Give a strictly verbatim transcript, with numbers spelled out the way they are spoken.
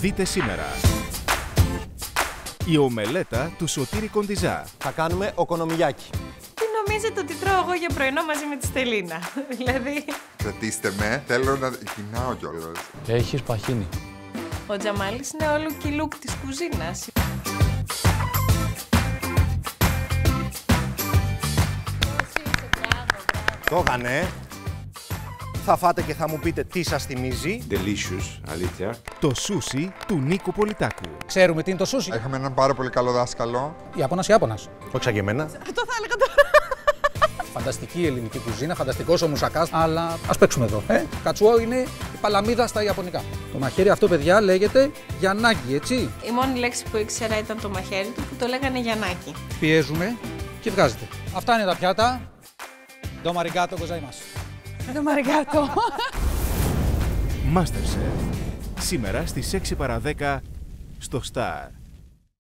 Δείτε σήμερα. Η ομελέτα του Σωτήρη Κοντιζά. Θα κάνουμε οκονομιγιάκι. Τι νομίζετε ότι τρώω εγώ για πρωινό μαζί με τη Στελίνα? Δηλαδή... Κρατήστε με, θέλω να κοινάω κιόλας. Έχεις παχύνει. Ο Τζαμάλης είναι όλο κιλούκ της κουζίνας. Το έκανε. Θα φάτε και θα μου πείτε τι σας θυμίζει. Delicious, αλήθεια. Το σούσι του Νίκου Πολιτάκου. Ξέρουμε τι είναι το σούσι. Είχαμε έναν πάρα πολύ καλό δάσκαλο. Ιαπώνας Ιάπωνας. Όχι σαν και εμένα. Αυτό θα έλεγα τώρα. Φανταστική ελληνική κουζίνα, φανταστικός ο μουσακάς. Αλλά ας παίξουμε εδώ. Ε? Κατσουό είναι η παλαμίδα στα Ιαπωνικά. Το μαχαίρι αυτό, παιδιά, λέγεται γιαννάκι, έτσι. Η μόνη λέξη που ήξερα ήταν το μαχαίρι του που το λέγανε Γιαννάκι. Πιέζουμε και βγάζετε. Αυτά είναι τα πιάτα. Ντο μαριγκάτο γκοζάιμας. Το μαργάτο. MasterChef. Σήμερα στις έξι παρά δέκα στο Star.